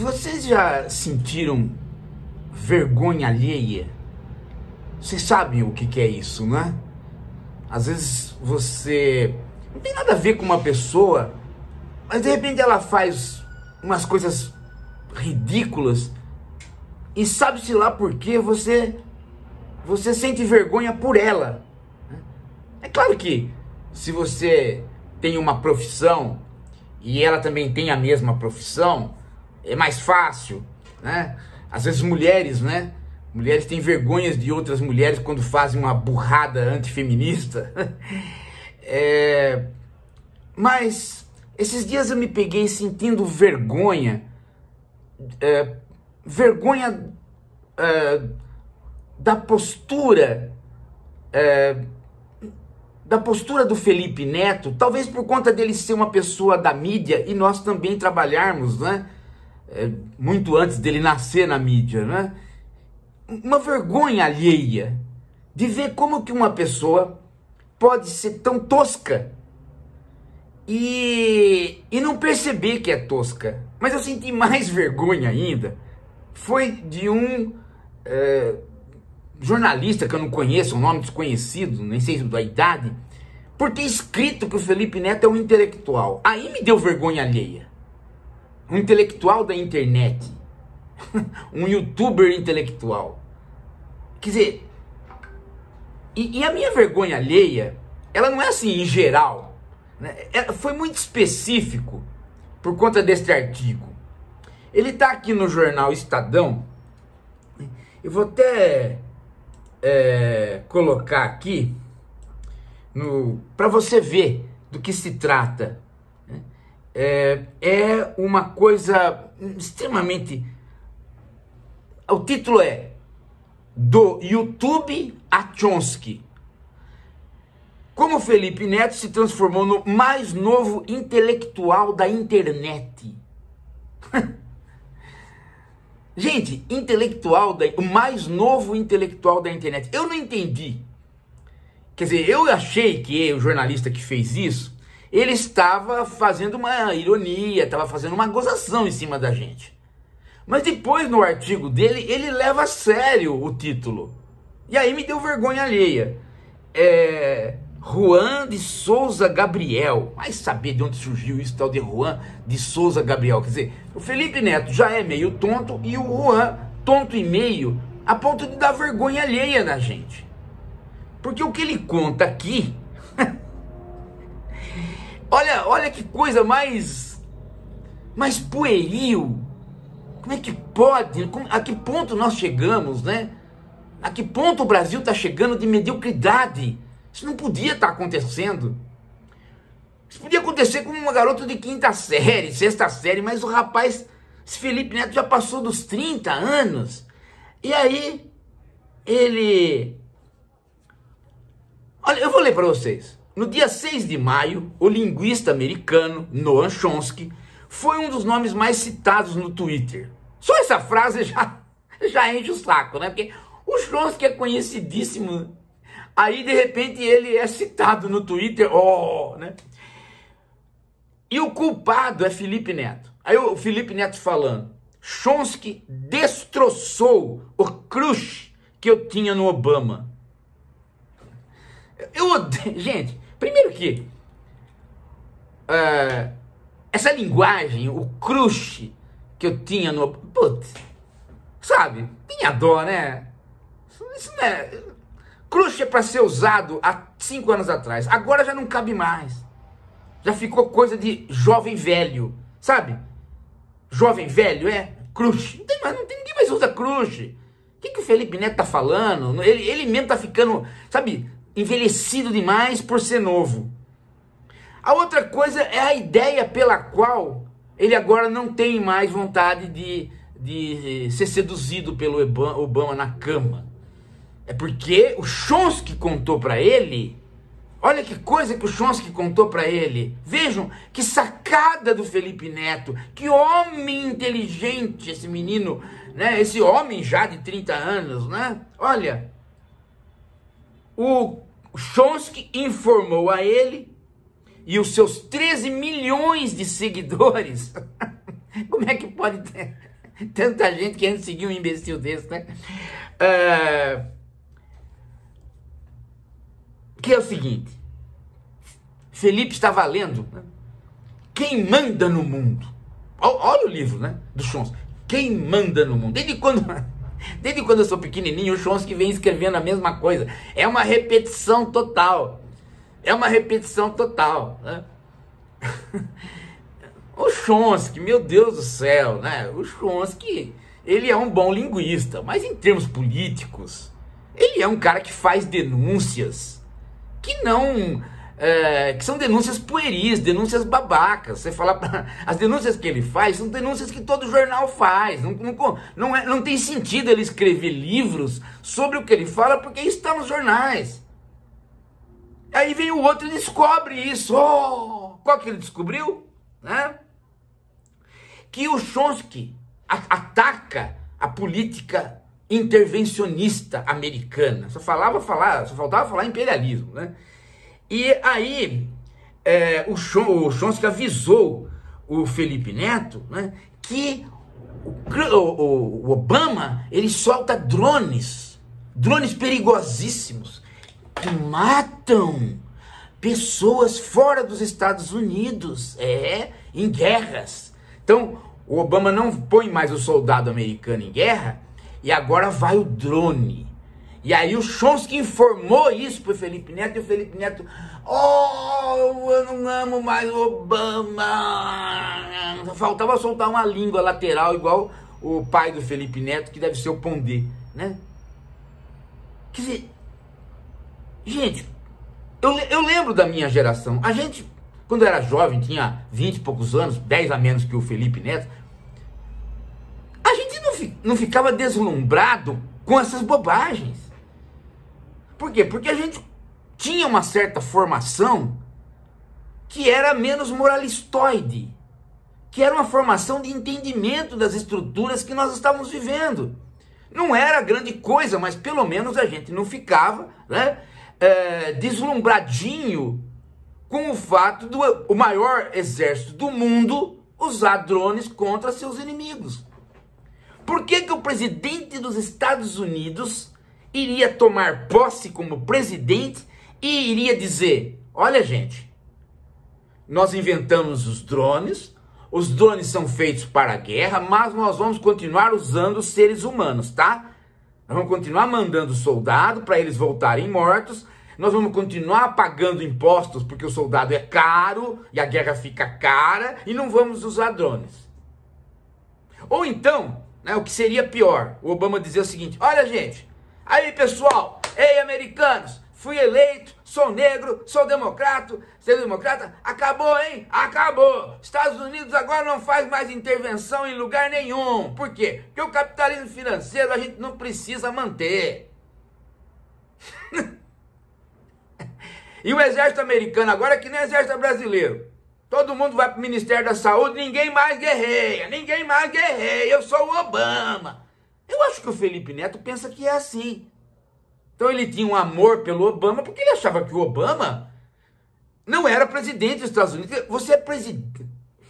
Vocês já sentiram vergonha alheia? Vocês sabem o que é isso, né? Às vezes você não tem nada a ver com uma pessoa, mas de repente ela faz umas coisas ridículas e sabe-se lá por quê você sente vergonha por ela. É claro que se você tem uma profissão e ela também tem a mesma profissão, é mais fácil, né? Às vezes mulheres, né? Mulheres têm vergonhas de outras mulheres quando fazem uma burrada antifeminista. Mas esses dias eu me peguei sentindo vergonha. Vergonha da postura do Felipe Neto, talvez por conta dele ser uma pessoa da mídia e nós também trabalharmos, né? Muito antes dele nascer na mídia, né? Uma vergonha alheia de ver como que uma pessoa pode ser tão tosca e não perceber que é tosca. Mas eu senti mais vergonha ainda, foi de um jornalista que eu não conheço, um nome desconhecido, nem sei da idade, por ter escrito que o Felipe Neto é um intelectual. Aí me deu vergonha alheia. Um intelectual da internet. Um youtuber intelectual. Quer dizer, e a minha vergonha alheia, ela não é assim em geral, né? Foi muito específico por conta deste artigo. Ele está aqui no jornal Estadão. Eu vou até colocar aqui para você ver do que se trata. É uma coisa extremamente... O título é Do YouTube a Chomsky. Como Felipe Neto se transformou no mais novo intelectual da internet. Gente, o mais novo intelectual da internet. Eu não entendi. Quer dizer, eu achei que o jornalista que fez isso, ele estava fazendo uma ironia, estava fazendo uma gozação em cima da gente. Mas depois, no artigo dele, ele leva a sério o título. E aí me deu vergonha alheia. Juan de Souza Gabriel. Vai saber de onde surgiu isso, tal de Juan de Souza Gabriel. Quer dizer, o Felipe Neto já é meio tonto e o Juan, tonto e meio, a ponto de dar vergonha alheia na gente. Porque o que ele conta aqui... olha que coisa mais pueril. Como é que pode? A que ponto nós chegamos, né? A que ponto o Brasil está chegando de mediocridade? Isso não podia estar acontecendo. Isso podia acontecer com uma garota de quinta série, sexta série, mas o rapaz, esse Felipe Neto já passou dos 30 anos. E aí, ele... Olha, eu vou ler para vocês. No dia 6 de maio, o linguista americano Noam Chomsky foi um dos nomes mais citados no Twitter. Só essa frase já enche o saco, né? Porque o Chomsky é conhecidíssimo. Aí, de repente, ele é citado no Twitter. Né? E o culpado é Felipe Neto. Aí o Felipe Neto falando. Chomsky destroçou o crush que eu tinha no Obama. Eu odeio... Gente, primeiro que... essa linguagem, o crush que eu tinha no... Putz, sabe? Tinha dó, né? Isso não é... Crush é para ser usado há 5 anos atrás. Agora já não cabe mais. Já ficou coisa de jovem velho, sabe? Jovem velho, crush. Ninguém mais usa crush. O que o Felipe Neto tá falando? Ele mesmo tá ficando, sabe, envelhecido demais por ser novo. A outra coisa é a ideia pela qual ele agora não tem mais vontade de ser seduzido pelo Obama na cama. É porque o Chomsky contou para ele. Olha que coisa que o Chomsky contou para ele. Vejam que sacada do Felipe Neto. Que homem inteligente esse menino, né? Esse homem já de 30 anos, né? Olha, o Chomsky informou a ele e os seus 13 milhões de seguidores. Como é que pode ter? Tanta gente querendo seguir um imbecil desse, né? Que é o seguinte, Felipe estava lendo, né? Quem Manda no Mundo. Olha o livro, né, do Chomsky. Quem Manda no Mundo. Desde quando eu sou pequenininho, o Chomsky vem escrevendo a mesma coisa. É uma repetição total. Né? O Chomsky, meu Deus do céu, né? O Chomsky, ele é um bom linguista, mas em termos políticos, ele é um cara que faz denúncias que não... que são denúncias pueris, denúncias babacas. Você fala as denúncias que ele faz são denúncias que todo jornal faz. Não tem sentido ele escrever livros sobre o que ele fala, porque isso está nos jornais. Aí vem o outro e descobre isso. Qual que ele descobriu? Né? Que o Chomsky ataca a política intervencionista americana. Só faltava falar imperialismo, né? E aí o Chomsky avisou o Felipe Neto, né, que o Obama, ele solta drones perigosíssimos que matam pessoas fora dos Estados Unidos, em guerras. Então o Obama não põe mais o soldado americano em guerra, e agora vai o drone. E aí o Chomsky informou isso pro Felipe Neto, e o Felipe Neto, eu não amo mais o Obama. Faltava soltar uma língua lateral, igual o pai do Felipe Neto, que deve ser o Pondé, né? Quer dizer, gente, eu lembro da minha geração. A gente, quando era jovem, tinha 20 e poucos anos, 10 a menos que o Felipe Neto, a gente não ficava deslumbrado com essas bobagens. Por quê? Porque a gente tinha uma certa formação que era menos moralistoide, que era uma formação de entendimento das estruturas que nós estávamos vivendo. Não era grande coisa, mas pelo menos a gente não ficava, né, deslumbradinho com o fato do o maior exército do mundo usar drones contra seus inimigos. Por que o presidente dos Estados Unidos iria tomar posse como presidente e iria dizer: olha, gente, nós inventamos os drones são feitos para a guerra, mas nós vamos continuar usando os seres humanos, tá? Nós vamos continuar mandando soldado para eles voltarem mortos, nós vamos continuar pagando impostos porque o soldado é caro e a guerra fica cara, e não vamos usar drones. Ou então, né, o que seria pior, o Obama dizer o seguinte: olha, gente, aí, pessoal, ei, americanos, fui eleito, sou negro, sou democrata, acabou, hein? Acabou. Estados Unidos agora não faz mais intervenção em lugar nenhum. Por quê? Porque o capitalismo financeiro a gente não precisa manter. E o exército americano agora é que nem o exército brasileiro. Todo mundo vai para o Ministério da Saúde, ninguém mais guerreia, eu sou o Obama. Eu acho que o Felipe Neto pensa que é assim. Então ele tinha um amor pelo Obama, porque ele achava que o Obama não era presidente dos Estados Unidos. Você é presidente.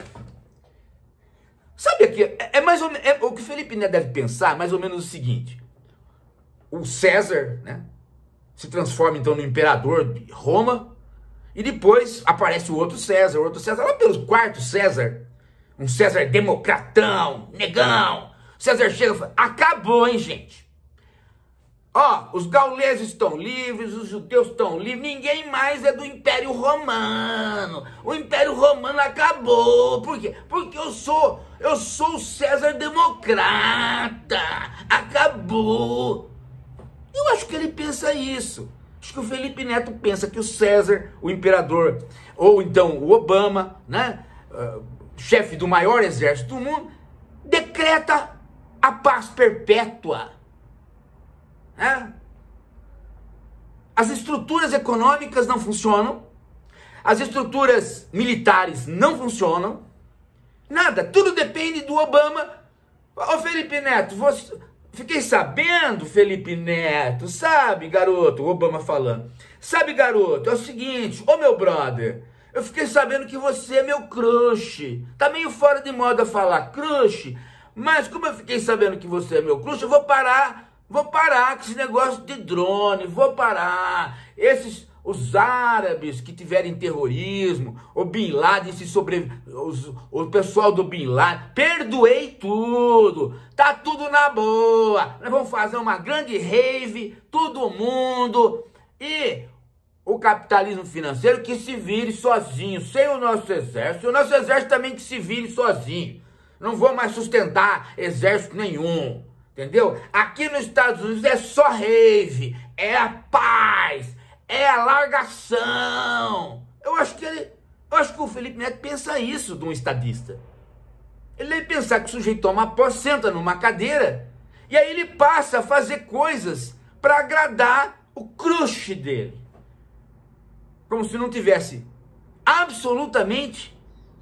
Sabe aqui, mais ou menos, o que o Felipe Neto deve pensar, mais ou menos o seguinte: o César, né, se transforma então no imperador de Roma, e depois aparece o outro César lá pelo quarto César, um César democratão, negão. César chega e fala: acabou, hein, gente? Os gauleses estão livres, os judeus estão livres, ninguém mais é do Império Romano. O Império Romano acabou. Por quê? Porque eu sou o César democrata. Acabou. Eu acho que ele pensa isso. Acho que o Felipe Neto pensa que o César, o imperador, ou então o Obama, né, chefe do maior exército do mundo, decreta a paz perpétua. As estruturas econômicas não funcionam, as estruturas militares não funcionam, nada, tudo depende do Obama. Ô Felipe Neto, fiquei sabendo, Felipe Neto, sabe, garoto, o Obama falando, sabe, garoto, é o seguinte, ô meu brother, eu fiquei sabendo que você é meu crush, tá meio fora de moda falar crush, Mas como eu fiquei sabendo que você é meu crush, eu vou parar com esse negócio de drone, vou parar. Os árabes que tiverem terrorismo, o Bin Laden, o pessoal do Bin Laden, perdoei tudo, tá tudo na boa. Nós vamos fazer uma grande rave, todo mundo, e o capitalismo financeiro que se vire sozinho, sem o nosso exército, e o nosso exército também que se vire sozinho. Não vou mais sustentar exército nenhum, entendeu? Aqui nos Estados Unidos é só rave, é a paz, é a largação. Eu acho que o Felipe Neto pensa isso de um estadista. Ele deve pensar que o sujeito toma posse, senta numa cadeira, e aí ele passa a fazer coisas para agradar o crush dele. Como se não tivesse absolutamente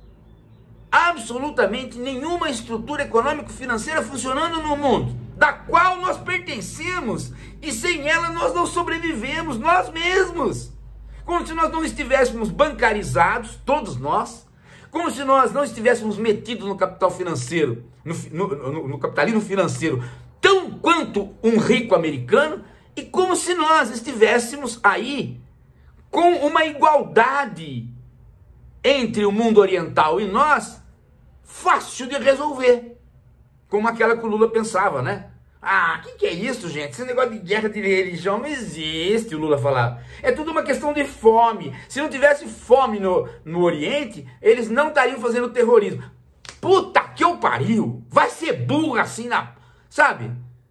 nenhuma estrutura econômico-financeira funcionando no mundo, da qual nós pertencemos, e sem ela nós não sobrevivemos, nós mesmos. Como se nós não estivéssemos bancarizados, todos nós, como se nós não estivéssemos metidos no capital financeiro, no capitalismo financeiro, tão quanto um rico americano, e como se nós estivéssemos aí com uma igualdade entre o mundo oriental e nós, fácil de resolver. Como aquela que o Lula pensava, né? Ah, que é isso, gente? Esse negócio de guerra de religião não existe, o Lula falava. É tudo uma questão de fome. Se não tivesse fome no Oriente, eles não estariam fazendo terrorismo. Puta que eu pariu! Vai ser burro assim, sabe?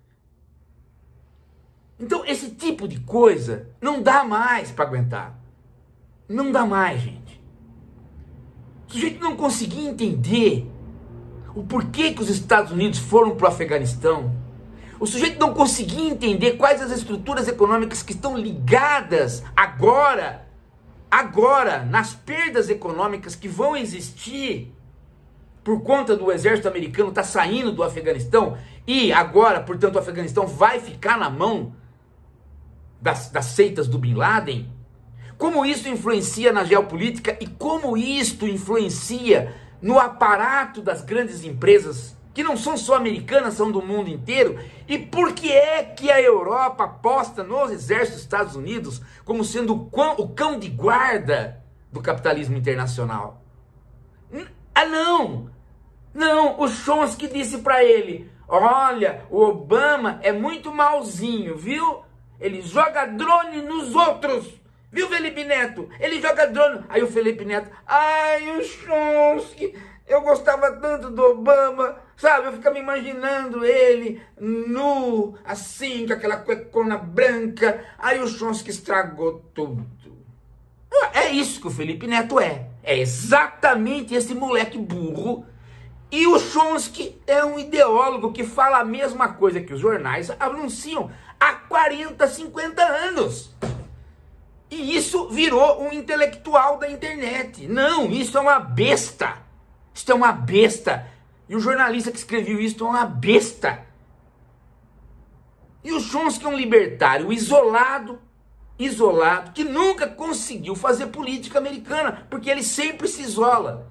Então, esse tipo de coisa não dá mais para aguentar. Não dá mais, gente. O sujeito não conseguia entender o porquê que os Estados Unidos foram para o Afeganistão. O sujeito não conseguia entender quais as estruturas econômicas que estão ligadas agora, nas perdas econômicas que vão existir por conta do exército americano estar saindo do Afeganistão, e agora, portanto, o Afeganistão vai ficar na mão das seitas do Bin Laden. Como isso influencia na geopolítica e como isto influencia no aparato das grandes empresas, que não são só americanas, são do mundo inteiro. E por que é que a Europa aposta nos exércitos dos Estados Unidos como sendo o cão de guarda do capitalismo internacional? Não, o Chomsky disse para ele: olha, o Obama é muito malzinho, viu? Ele joga drone nos outros. Viu, Felipe Neto? Ele joga drone. Aí o Felipe Neto: ai, o Chomsky, eu gostava tanto do Obama, sabe? Eu ficava imaginando ele nu, assim, com aquela cuecona branca. Aí o Chomsky estragou tudo. É isso que o Felipe Neto é. É exatamente esse moleque burro. E o Chomsky é um ideólogo que fala a mesma coisa que os jornais anunciam há 40, 50 anos. E isso virou um intelectual da internet. Não, isso é uma besta. Isso é uma besta. E o jornalista que escreveu isso é uma besta. E o Chomsky é um libertário isolado, que nunca conseguiu fazer política americana, porque ele sempre se isola.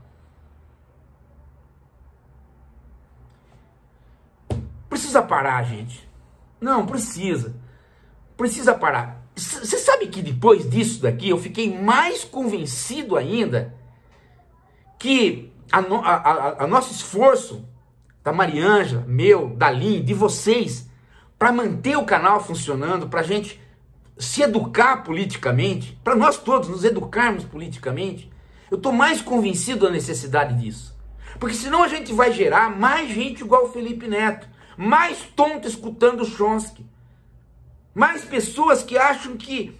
Precisa parar, gente. Não, precisa. Precisa parar. Você sabe que depois disso daqui eu fiquei mais convencido ainda que a nosso esforço, da Mariângela, meu, da Lin, de vocês, para manter o canal funcionando, para a gente se educar politicamente, para nós todos nos educarmos politicamente, eu estou mais convencido da necessidade disso. Porque senão a gente vai gerar mais gente igual o Felipe Neto, mais tonto escutando o Chomsky, mais pessoas que acham que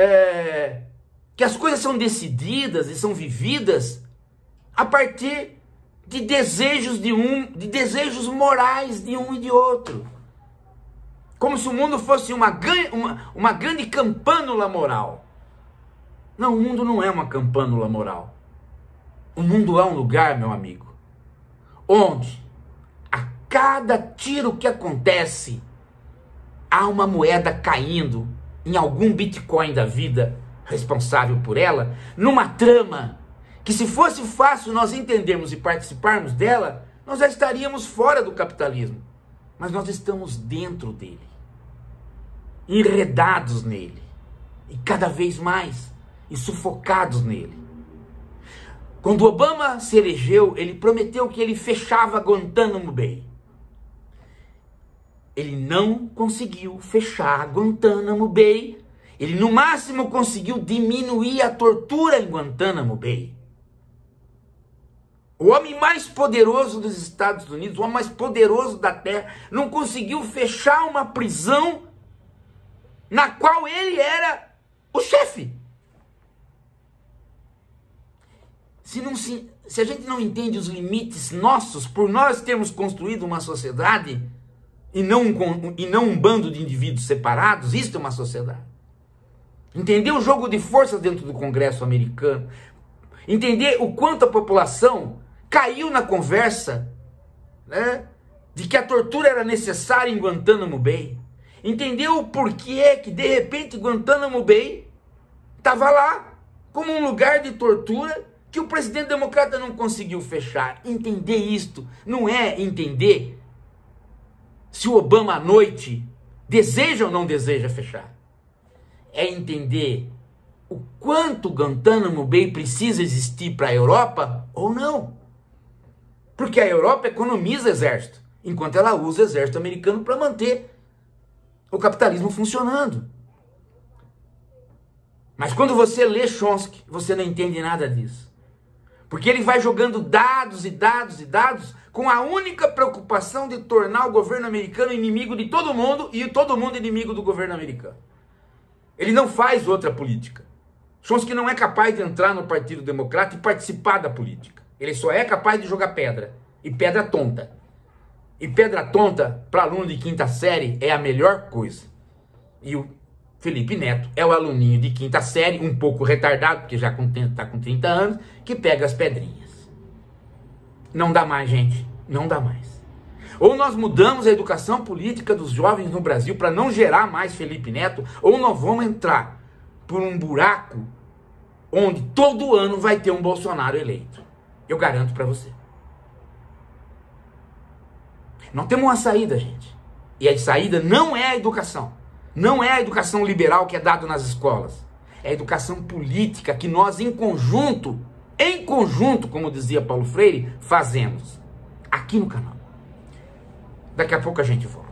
as coisas são decididas e são vividas a partir de desejos de desejos morais de um e de outro. Como se o mundo fosse uma grande campânula moral. Não, o mundo não é uma campânula moral. O mundo é um lugar, meu amigo, onde a cada tiro que acontece, há uma moeda caindo em algum Bitcoin da vida, responsável por ela, numa trama que, se fosse fácil nós entendermos e participarmos dela, nós já estaríamos fora do capitalismo. Mas nós estamos dentro dele, enredados nele, e cada vez mais, e sufocados nele. Quando Obama se elegeu, ele prometeu que ele fechava Guantánamo Bay. Ele não conseguiu fechar Guantánamo Bay. Ele no máximo conseguiu diminuir a tortura em Guantánamo Bay. O homem mais poderoso dos Estados Unidos, o homem mais poderoso da Terra, não conseguiu fechar uma prisão na qual ele era o chefe. Se a gente não entende os limites nossos, por nós termos construído uma sociedade e não um bando de indivíduos separados, isso é uma sociedade. Entender o jogo de forças dentro do Congresso americano, entender o quanto a população caiu na conversa, né, de que a tortura era necessária em Guantánamo Bay, entender o porquê que de repente Guantánamo Bay estava lá como um lugar de tortura que o presidente democrata não conseguiu fechar. Entender isto não é entender se o Obama à noite deseja ou não deseja fechar. É entender o quanto Guantánamo Bay precisa existir para a Europa ou não. Porque a Europa economiza exército, enquanto ela usa o exército americano para manter o capitalismo funcionando. Mas quando você lê Chomsky, você não entende nada disso. Porque ele vai jogando dados e dados e dados com a única preocupação de tornar o governo americano inimigo de todo mundo e todo mundo inimigo do governo americano. Ele não faz outra política. Chomsky não é capaz de entrar no Partido Democrata e participar da política. Ele só é capaz de jogar pedra. E pedra tonta. E pedra tonta, para aluno de quinta série, é a melhor coisa. E o Felipe Neto é o aluninho de quinta série, um pouco retardado, porque já está com 30 anos, que pega as pedrinhas. Não dá mais, gente. Não dá mais. Ou nós mudamos a educação política dos jovens no Brasil para não gerar mais Felipe Neto, ou nós vamos entrar por um buraco onde todo ano vai ter um Bolsonaro eleito. Eu garanto para você. Nós temos uma saída, gente. E a saída não é a educação. Não é a educação liberal que é dada nas escolas. É a educação política que nós em conjunto, como dizia Paulo Freire, fazemos. Aqui no canal. Daqui a pouco a gente volta.